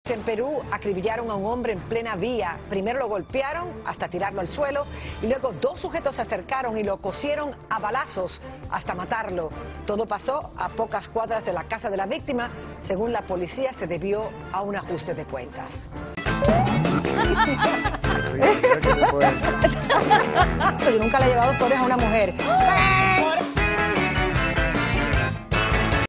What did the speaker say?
noche en Perú acribillaron a un hombre en plena vía. Primero lo golpearon hasta tirarlo al suelo y luego dos sujetos se acercaron y lo cosieron a balazos hasta matarlo. Todo pasó a pocas cuadras de la casa de la víctima. Según la policía, se debió a un ajuste de cuentas. Yo nunca le he llevado flores a una mujer.